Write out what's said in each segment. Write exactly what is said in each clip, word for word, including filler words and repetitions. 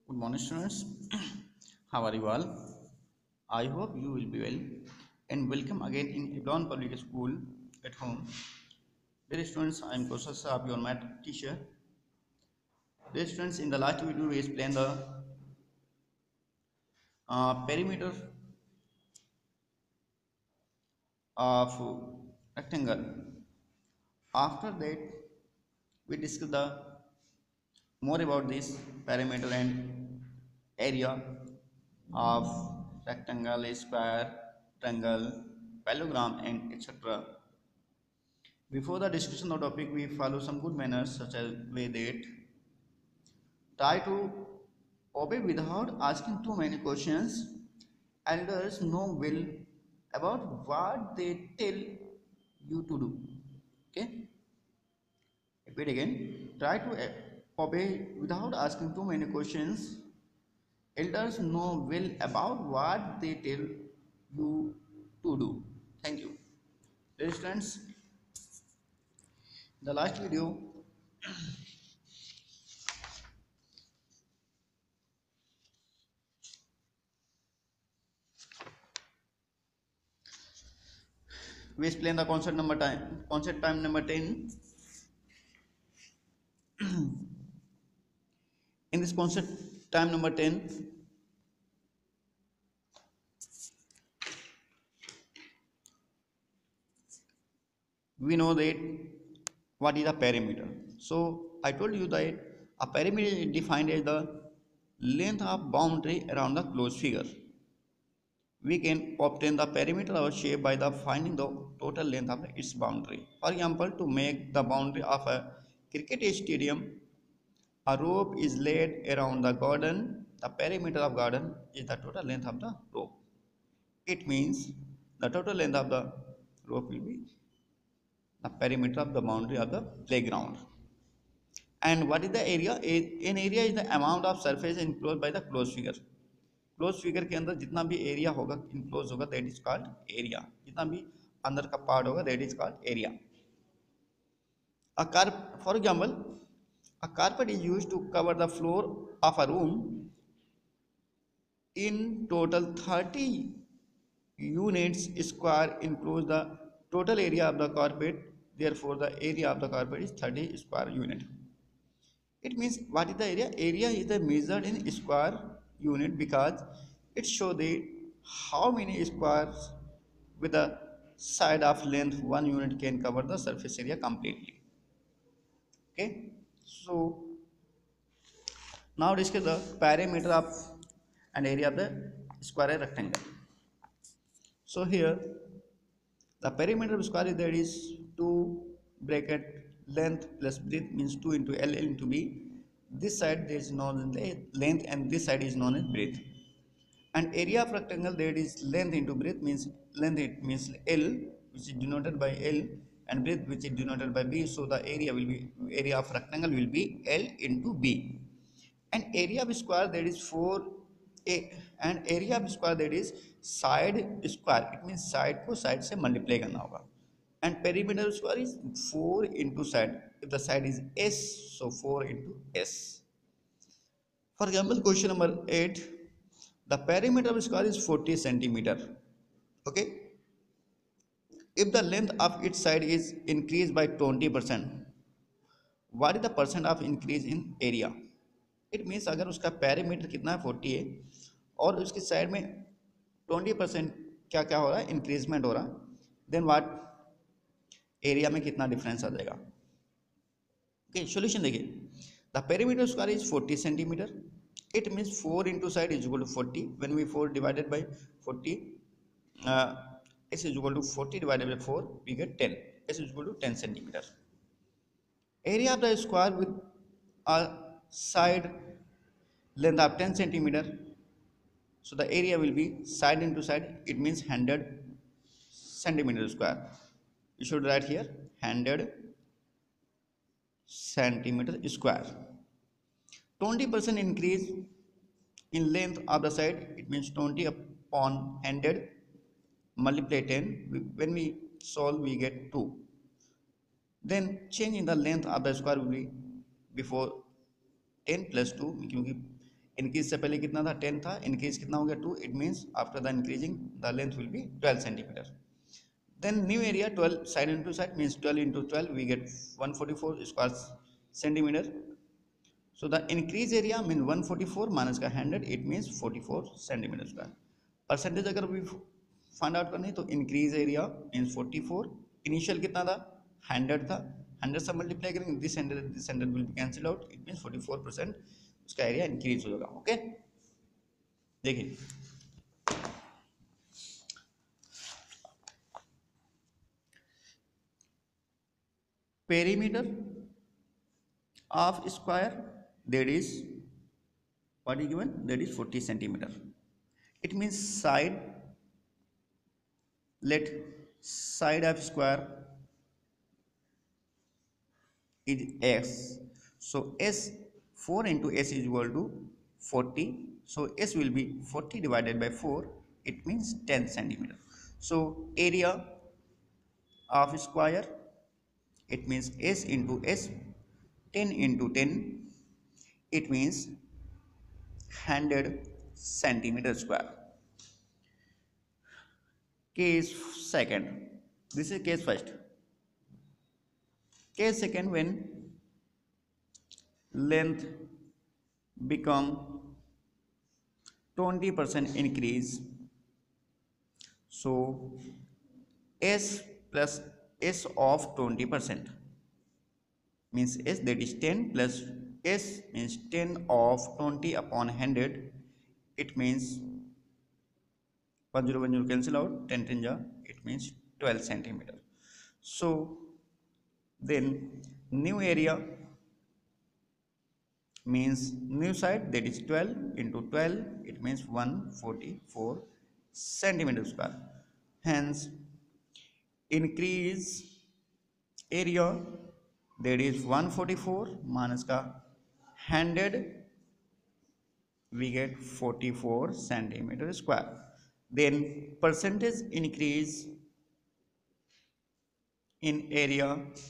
Good morning, students. How are you all? I hope you will be well and welcome again in Iblan Public School at home. Dear students, I am Kaushal Saab, your math teacher. Dear students, in the last video we explained the uh, perimeter of rectangle. After that, we discussed the more about this perimeter and area of rectangle, square, triangle, parallelogram, and et cetera. Before the discussion of the topic, we follow some good manners such as way that try to obey without asking too many questions. Elders know well about what they tell you to do. Okay, repeat again. Try to eh, obey without asking too many questions. Elders know well about what they tell you to do. Thank you. Dear students, the last video we explain the concept number time concept time number ten. In this concept time number ten, we know that what is a perimeter. So I told you that a perimeter is defined as the length of boundary around the closed figure. We can obtain the perimeter of a shape by the finding the total length of its boundary. For example, to make the boundary of a cricket stadium, a rope is laid around the garden. The perimeter of garden is the total length of the rope. It means the total length of the rope will be the perimeter of the boundary of the playground. And what is the area? An area is the amount of surface enclosed by the closed figure. Close figure के अंदर जितना भी area होगा enclose होगा that is called area. जितना भी अंदर का पार्ट होगा that is called area. A carp, for example, a carpet is used to cover the floor of a room. In total, thirty units square enclose the total area of the carpet. Therefore, the area of the carpet is thirty square unit. It means what is the area? Area is the measured in square unit because it shows the how many squares with the side of length one unit can cover the surface area completely. Okay, so now discuss the perimeter of an area of the square rectangle. So here the perimeter of square is there is two bracket length plus breadth means two into L into B. This side there is known as length and this side is known as breadth. And area of rectangle there is length into breadth means length it means L which is denoted by L and breadth which is denoted by B. So the area will be area of rectangle will be L into B. And area of square there is four a and area of square that is side square. It means side को side से multiply करना होगा. And perimeter square is four into side. If the side is S, so four into S. For example, question number eight. The perimeter of square is forty centimeter. Okay. If the length of its side is increased by twenty percent, what is the percent of increase in area? It means अगर उसका perimeter कितना है forty है और उसकी side में twenty percent क्या क्या हो रहा है इंक्रीजमेंट हो रहा है, देन व्हाट एरिया में कितना डिफरेंस आ जाएगा. ओके, सॉल्यूशन देखिए. The perimeter square is forty centimetre. It means four into side is equal to forty. When we four divided by forty, uh, s is equal to forty divided by four, we get ten. S is equal to ten centimeter. Area of the square with a side length of ten centimeter. So the area will be side into side. It means one hundred centimeter square. You should write here one hundred centimeter square. twenty percent increase in length of the side. It means twenty upon one hundred multiply ten. When we solve, we get two. Then change in the length of the square will be before ten plus two, क्योंकि increase से पहले कितना था, ten था, increase कितना हो गया, two, it means after the increasing the length will be twelve centimetre. Then new area twelve side into side means twelve into twelve we get one hundred forty-four square centimeter. So the increase area means one hundred forty-four minus का one hundred, it means forty-four centimeter square. Percentage अगर भी find out करनी तो increase area means forty-four, initial कितना था, one hundred था, one hundred से multiply करेंगे, this one hundred this one hundred will be cancelled out, it means forty-four percent उसका area increase हो जाएगा. ओके, देखिए perimeter of square, that is what is given, that is forty centimeter. It means side, let side of square is x, so s, four into s is equal to forty, so s will be forty divided by four, it means ten centimeter. So area of square, it means s into s, ten into ten, it means one hundred centimeter square. Case second, this is case first. Case second, when length become twenty percent increase, so s plus s of twenty percent means s, that is ten plus s means ten of twenty upon one hundred, it means one zero one zero cancel out, ten ten ja, it means twelve centimeter. So then new area means new side, that is twelve into twelve, it means one hundred forty-four centimeter square. Hence increase area, that is one hundred forty-four minus का one hundred, we get forty-four centimeter square. Then percentage increase in area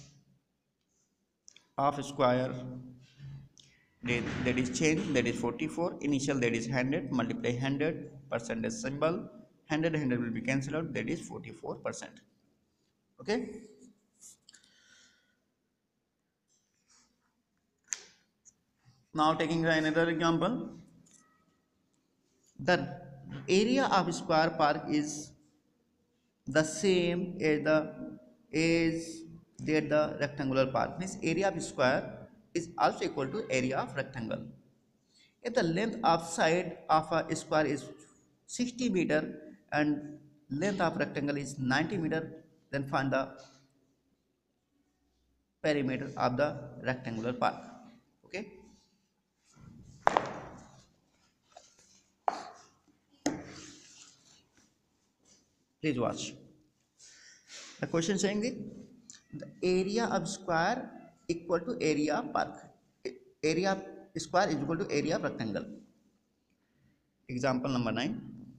of square, that, that is change, that is forty-four, initial that is one hundred, multiply one hundred, percentage symbol, one hundred one hundred will be cancelled out, that is forty-four percent. Okay, now taking another example, the area of square park is the same as the as that the rectangular park, means area of square is also equal to area of rectangle. If the length of side of a square is sixty meter and length of rectangle is ninety meter, then find the perimeter of the rectangular park. Okay, please watch. The question saying that the area of square equal to area of park, area of square is equal to area of rectangle. Example number nine,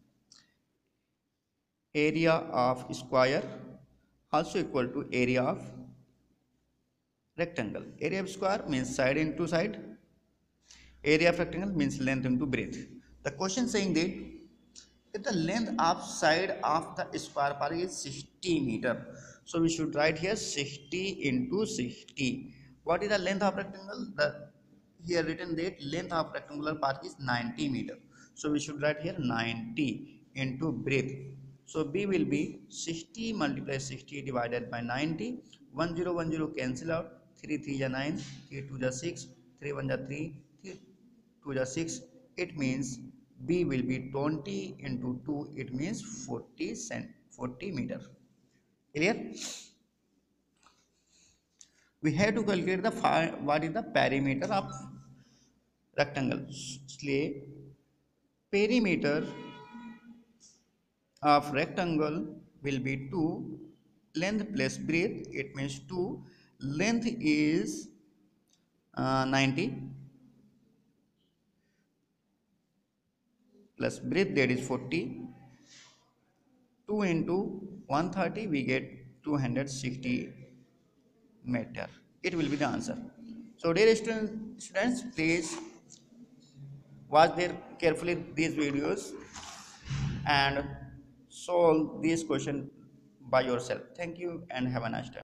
area of square also equal to area of rectangle. Area of square means side into side, area of rectangle means length into breadth. The question saying that if the length of side of the square park is sixty meter, so we should write here sixty into sixty. What is the length of rectangle? The here written that length of rectangular park is ninety meter, so we should write here ninety into breadth. So b will be sixty multiply sixty divided by ninety, one zero one zero cancel out, three three is nine, three two is six, three one is three, three two is six, it means b will be twenty into two, it means forty cent forty meter. Clear? We have to calculate the what is the perimeter of rectangle. इसलिए perimeter of rectangle will be two, length plus breadth, it means two, length is uh, ninety plus breadth, that is forty, two into one hundred thirty, we get two hundred sixty meter. It will be the answer. So dear students, please watch their carefully these videos and solve these questions by yourself. Thank you and have a nice time.